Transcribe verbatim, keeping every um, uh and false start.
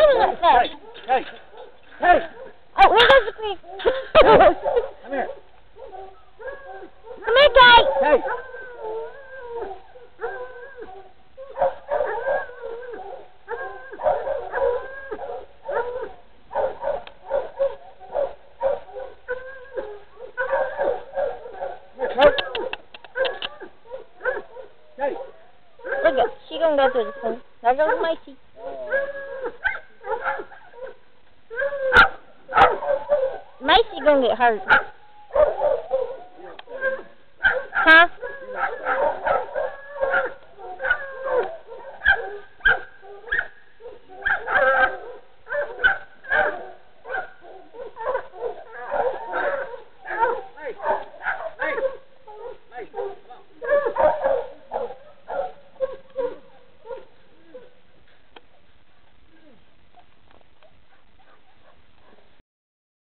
doing that fast? Hey, hey, hey. Oh, here goes the pig. Come here. Come here, Kate. Hey. Look at, she gonna go through the pool. There goes Macy. Macy gonna get hurt.